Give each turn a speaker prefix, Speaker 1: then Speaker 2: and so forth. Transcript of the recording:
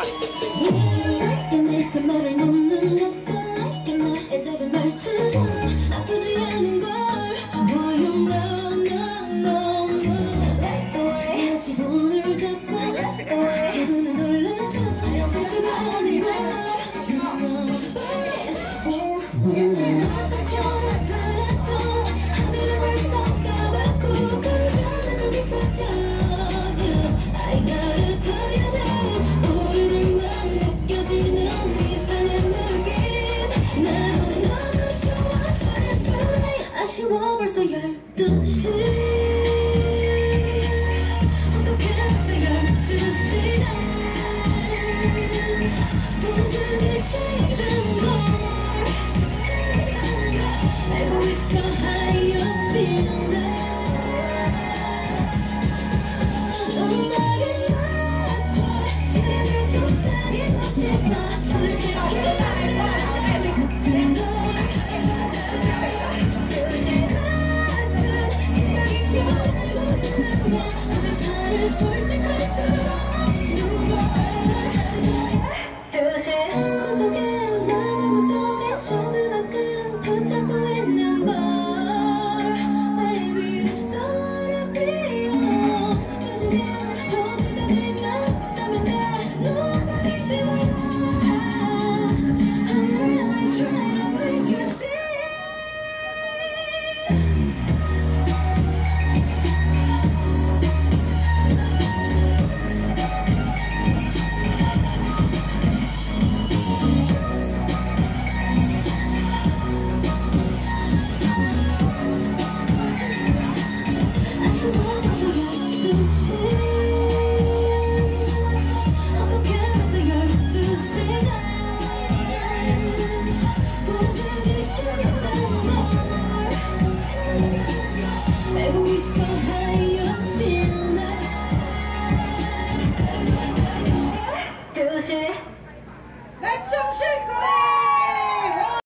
Speaker 1: 내가 말을 놓는 것도 나의 작은 말투 나쁘지 않은 걸 Boy you know no 같이 손을 잡고 조금은 놀라서 춤추고 오는 걸 You know 어떤 전화라도 하늘을 벌써 까맣고 감정은 눈이 터져 I gotta tell you that 오늘만 느껴지는 이상한 느낌 나도 너무 좋아 버렸어 아쉬워 벌써 12시 어떻게 벌써 12시나 보여주기 싫은 걸 알고 있어 how you feel that 음악에 맞춰 세상을 속삭이고 싶어 솔직히 같은 걸 같은 생각인 거라고 어느 사람은 솔직할수록 조그맣게 붙잡고 있는 걸 Baby don't wanna be alone 요즘엔 더 늦어지는 날 잠은 돼 누가 될지 몰라 I'm really trying to make you see
Speaker 2: Let's sing,